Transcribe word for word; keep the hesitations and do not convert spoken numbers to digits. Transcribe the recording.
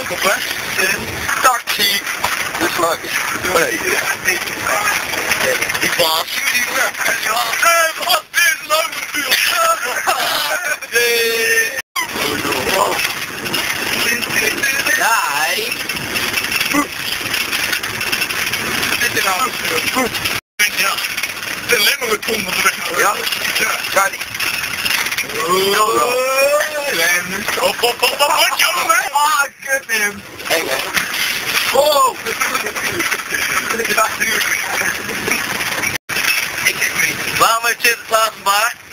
op, hè? Een taxi. Dus leuk. Nee. Die baas. Ja, wat is leuk natuurlijk. Nee. Nee. Dit is nou. Ja. De lemmer komt er weg. Ja. Ja, die. Oh, op, op, op, op, wat jammer, hè? Ah, kut met hem. Eng, hè? Oh! Ik heb niet. Waarom heeft Sinterklaas gemaakt?